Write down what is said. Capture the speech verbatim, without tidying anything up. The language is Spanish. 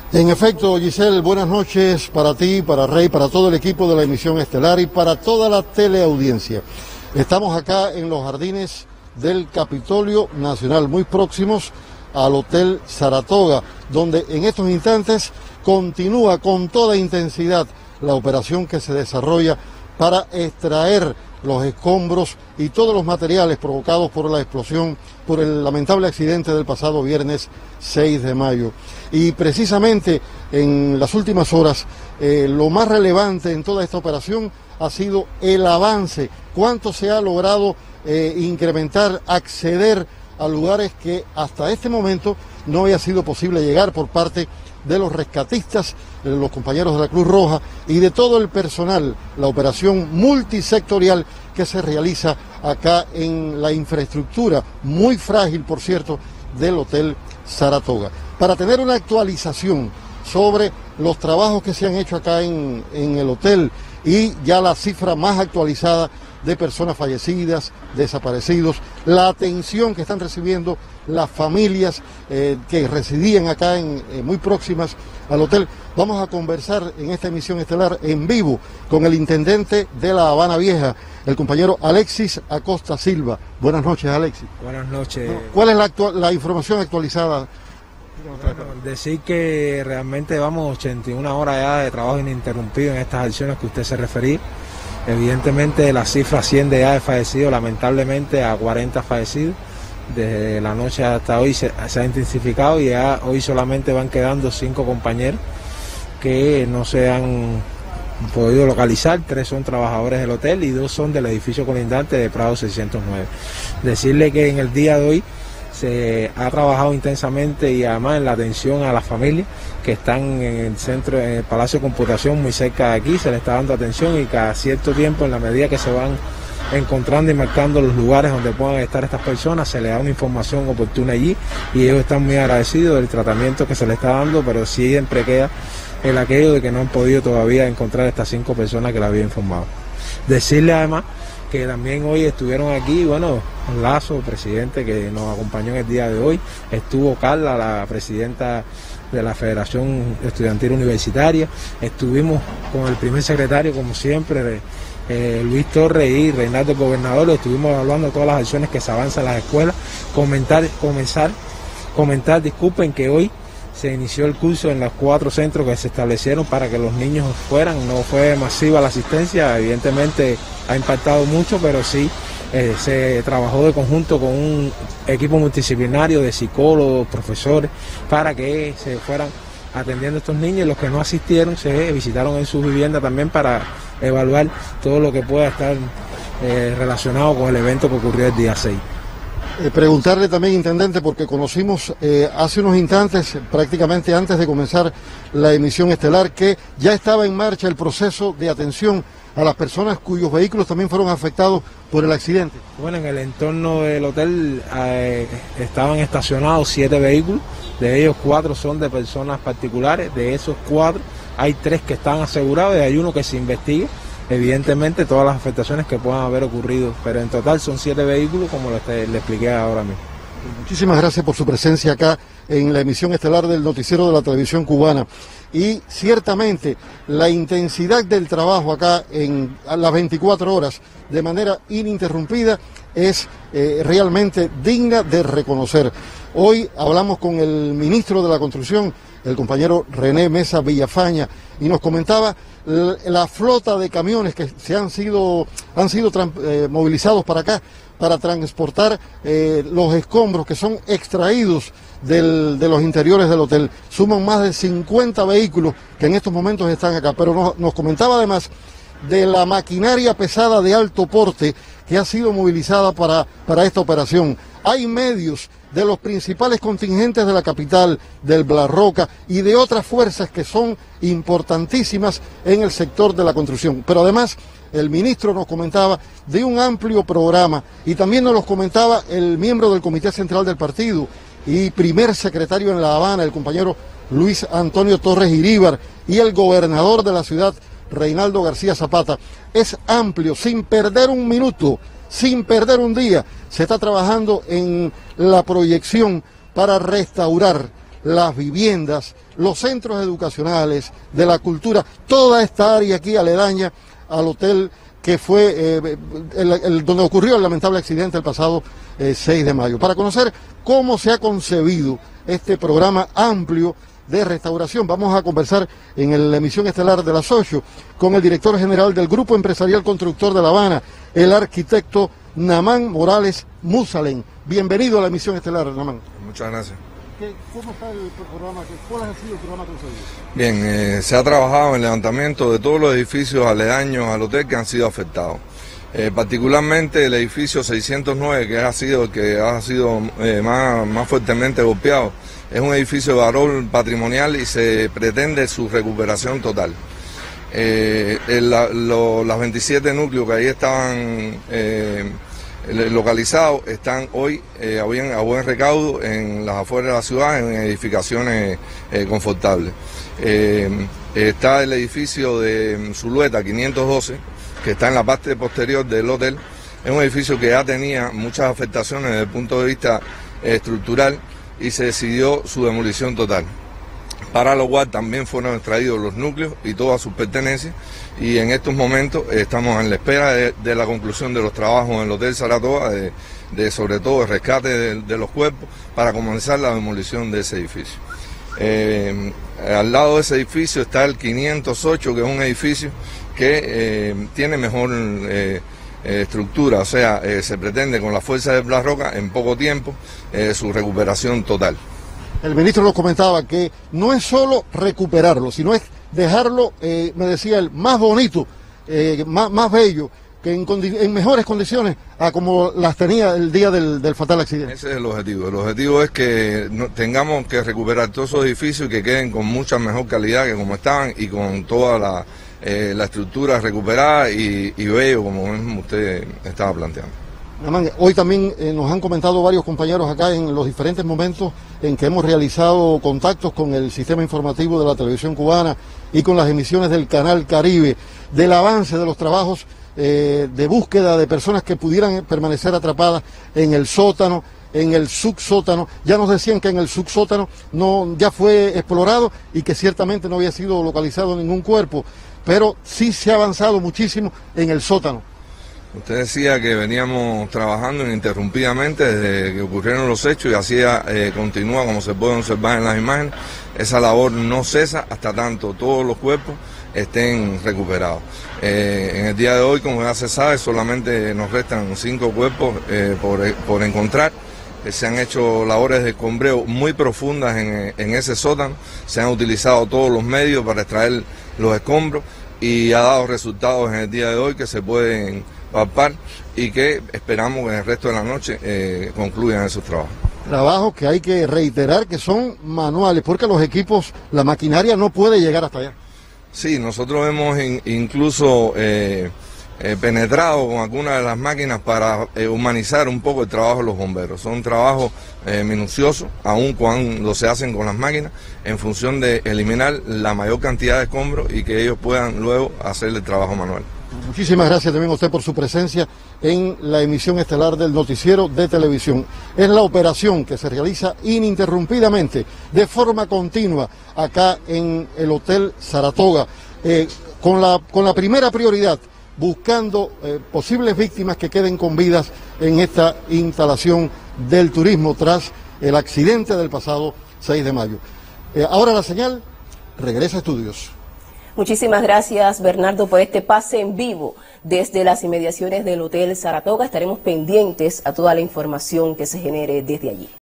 En efecto, Giselle, buenas noches para ti, para Rey, para todo el equipo de la emisión estelar y para toda la teleaudiencia. Estamos acá en los jardines del Capitolio Nacional, muy próximos al Hotel Saratoga, donde en estos instantes continúa con toda intensidad la operación que se desarrolla para extraer los escombros y todos los materiales provocados por la explosión, por el lamentable accidente del pasado viernes seis de mayo. Y precisamente en las últimas horas, eh, lo más relevante en toda esta operación ha sido el avance, cuánto se ha logrado eh, incrementar, acceder a lugares que hasta este momento no había sido posible llegar por parte de los rescatistas, los compañeros de la Cruz Roja y de todo el personal, la operación multisectorial que se realiza acá en la infraestructura, muy frágil por cierto, del Hotel Saratoga. Para tener una actualización sobre los trabajos que se han hecho acá en, en el hotel y ya la cifra más actualizada de personas fallecidas, desaparecidos, la atención que están recibiendo las familias eh, que residían acá en, eh, muy próximas al hotel. Vamos a conversar en esta emisión estelar en vivo con el intendente de La Habana Vieja, el compañero Alexis Acosta Silva. Buenas noches, Alexis. Buenas noches. ¿Cuál es la, actual, la información actualizada? Bueno, decir que realmente vamos ochenta y una horas ya de trabajo ininterrumpido en estas acciones que usted se refería. Evidentemente la cifra asciende ya de fallecidos, lamentablemente a cuarenta fallecidos. Desde la noche hasta hoy se, se ha intensificado y ya hoy solamente van quedando cinco compañeros que no se han podido localizar. Tres son trabajadores del hotel y dos son del edificio colindante de Prado seiscientos nueve. Decirle que en el día de hoy se ha trabajado intensamente y además en la atención a las familias que están en el centro, en el Palacio de Computación muy cerca de aquí, se les está dando atención y cada cierto tiempo, en la medida que se van encontrando y marcando los lugares donde puedan estar estas personas, se les da una información oportuna allí y ellos están muy agradecidos del tratamiento que se les está dando, pero siempre queda el aquello de que no han podido todavía encontrar estas cinco personas que les había informado. Decirle además que también hoy estuvieron aquí, bueno, Lazo, presidente que nos acompañó en el día de hoy, estuvo Carla, la presidenta de la Federación Estudiantil Universitaria, estuvimos con el primer secretario, como siempre, de, eh, Luis Torres y Reinaldo el gobernador, estuvimos evaluando todas las acciones que se avanzan en las escuelas, comentar, comenzar, comentar, disculpen que hoy se inició el curso en los cuatro centros que se establecieron para que los niños fueran, no fue masiva la asistencia, evidentemente ha impactado mucho, pero sí eh, se trabajó de conjunto con un equipo multidisciplinario de psicólogos, profesores, para que se fueran atendiendo a estos niños, y los que no asistieron se visitaron en sus viviendas también para evaluar todo lo que pueda estar eh, relacionado con el evento que ocurrió el día seis. Eh, preguntarle también, intendente, porque conocimos eh, hace unos instantes, prácticamente antes de comenzar la emisión estelar, que ya estaba en marcha el proceso de atención a las personas cuyos vehículos también fueron afectados por el accidente. Bueno, en el entorno del hotel eh, estaban estacionados siete vehículos, de ellos cuatro son de personas particulares, de esos cuatro hay tres que están asegurados y hay uno que se investiga. Evidentemente todas las afectaciones que puedan haber ocurrido, pero en total son siete vehículos, como le, le expliqué ahora mismo. Muchísimas gracias por su presencia acá en la emisión estelar del noticiero de la televisión cubana. Y ciertamente la intensidad del trabajo acá en a las veinticuatro horas de manera ininterrumpida es eh, realmente digna de reconocer. Hoy hablamos con el ministro de la Construcción, el compañero René Mesa Villafaña, y nos comentaba la flota de camiones que se han sido, han sido eh, movilizados para acá para transportar eh, los escombros que son extraídos del, de los interiores del hotel. Suman más de cincuenta vehículos que en estos momentos están acá, pero nos, nos comentaba además de la maquinaria pesada de alto porte que ha sido movilizada para, para esta operación. Hay medios de los principales contingentes de la capital, del Blarroca y de otras fuerzas que son importantísimas en el sector de la construcción. Pero además el ministro nos comentaba de un amplio programa y también nos lo comentaba el miembro del Comité Central del Partido y primer secretario en La Habana, el compañero Luis Antonio Torres Iríbar, y el gobernador de la ciudad, Reinaldo García Zapata. Es amplio, sin perder un minuto, sin perder un día. Se está trabajando en la proyección para restaurar las viviendas, los centros educacionales, de la cultura, toda esta área aquí aledaña al hotel que fue eh, el, el, donde ocurrió el lamentable accidente el pasado eh, seis de mayo, para conocer cómo se ha concebido este programa amplio de restauración. Vamos a conversar en la emisión estelar de las ocho con el director general del Grupo Empresarial Constructor de La Habana, el arquitecto Namán Morales Musalén. Bienvenido a la emisión estelar, Namán. Muchas gracias. ¿Qué, ¿Cómo está el programa? ¿Cuál ha sido el programa concebido? Bien, eh, se ha trabajado en el levantamiento de todos los edificios aledaños al hotel que han sido afectados. Eh, particularmente el edificio seiscientos nueve, que ha sido el que ha sido eh, más, más fuertemente golpeado, es un edificio de valor patrimonial y se pretende su recuperación total. Eh, el, la, lo, las veintisiete núcleos que ahí estaban eh, localizados están hoy eh, a, buen, a buen recaudo en las afueras de la ciudad, en edificaciones eh, confortables. Eh, está el edificio de Zulueta quinientos doce, que está en la parte posterior del hotel. Es un edificio que ya tenía muchas afectaciones desde el punto de vista eh, estructural y se decidió su demolición total, para lo cual también fueron extraídos los núcleos y todas sus pertenencias, y en estos momentos eh, estamos en la espera de, de la conclusión de los trabajos en el Hotel Saratoga, de, de sobre todo el rescate de, de los cuerpos, para comenzar la demolición de ese edificio. Eh, al lado de ese edificio está el quinientos ocho, que es un edificio que eh, tiene mejor eh, eh, estructura, o sea, eh, se pretende con la fuerza de Blas Roca en poco tiempo eh, su recuperación total. El ministro nos comentaba que no es solo recuperarlo, sino es dejarlo, eh, me decía él, más bonito, eh, más, más bello, que en, en mejores condiciones a como las tenía el día del, del fatal accidente. Ese es el objetivo. El objetivo es que no, tengamos que recuperar todos esos edificios y que queden con mucha mejor calidad que como estaban y con toda la, eh, la estructura recuperada y, y bello como mismo usted estaba planteando. Hoy también eh, nos han comentado varios compañeros acá en los diferentes momentos en que hemos realizado contactos con el sistema informativo de la televisión cubana y con las emisiones del Canal Caribe, del avance de los trabajos eh, de búsqueda de personas que pudieran permanecer atrapadas en el sótano, en el subsótano. Ya nos decían que en el subsótano no, ya fue explorado y que ciertamente no había sido localizado ningún cuerpo, pero sí se ha avanzado muchísimo en el sótano. Usted decía que veníamos trabajando ininterrumpidamente desde que ocurrieron los hechos y así eh, continúa, como se puede observar en las imágenes. Esa labor no cesa hasta tanto todos los cuerpos estén recuperados. Eh, en el día de hoy, como ya se sabe, solamente nos restan cinco cuerpos eh, por, por encontrar. Eh, se han hecho labores de escombreo muy profundas en, en ese sótano, se han utilizado todos los medios para extraer los escombros y ha dado resultados en el día de hoy que se pueden palpar y que esperamos que en el resto de la noche eh, concluyan esos trabajos. Trabajos que hay que reiterar que son manuales, porque los equipos, la maquinaria no puede llegar hasta allá. Sí, nosotros hemos in, incluso eh, eh, penetrado con algunas de las máquinas para eh, humanizar un poco el trabajo de los bomberos. Son trabajos eh, minuciosos, aun cuando se hacen con las máquinas, en función de eliminar la mayor cantidad de escombros y que ellos puedan luego hacer el trabajo manual. Muchísimas gracias también a usted por su presencia en la emisión estelar del noticiero de televisión. Es la operación que se realiza ininterrumpidamente, de forma continua, acá en el Hotel Saratoga, eh, con, la, con la primera prioridad, buscando eh, posibles víctimas que queden con vidas en esta instalación del turismo tras el accidente del pasado seis de mayo. Eh, ahora la señal regresa a estudios. Muchísimas gracias, Bernardo, por este pase en vivo desde las inmediaciones del Hotel Saratoga. Estaremos pendientes a toda la información que se genere desde allí.